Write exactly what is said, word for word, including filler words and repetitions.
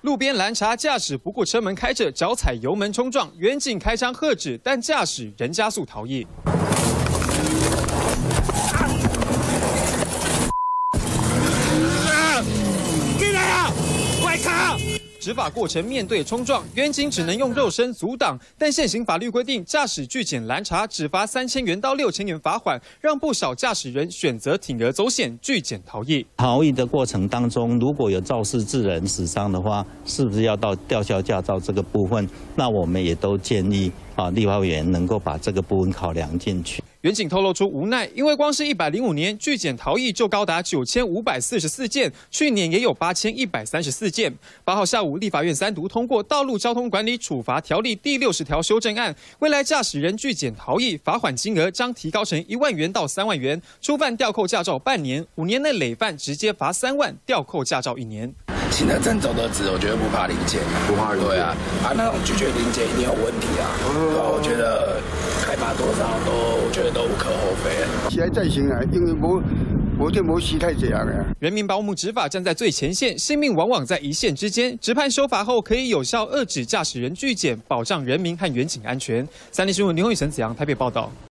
路边拦查，驾驶不顾车门开着，脚踩油门冲撞，远警开枪喝止，但驾驶仍加速逃逸。 执法过程面对冲撞，远警只能用肉身阻挡。但现行法律规定，驾驶拒检拦查只罚三千元到六千元罚款，让不少驾驶人选择铤而走险，拒检逃逸。 逃逸的过程当中，如果有肇事致人死伤的话，是不是要到吊销驾照这个部分？那我们也都建议啊，立法委员能够把这个部分考量进去。 远警透露出无奈，因为光是一百零五年拒检逃逸就高达九千五百四十四件，去年也有八千一百三十四件。八号下午，立法院三读通过《道路交通管理处罚条例》第六十条修正案，未来驾驶人拒检逃逸，罚款金额将提高成一万元到三万元，初犯吊扣驾照半年，五年内累犯直接罚三万，吊扣驾照一年。 现在正走的直，我觉得不怕零检， 不怕零检。 对啊，啊那种拒绝零检一定有问题啊。对啊，我觉得开罚多少都，我觉得都无可厚非。 现在再行啊，因为无无这无期太这样啊。 人民保姆执法站在最前线，性命往往在一线之间。执判修法后，可以有效遏制驾驶人拒检，保障人民和远警安全。三立新闻林宏宇、陈子阳台北报道。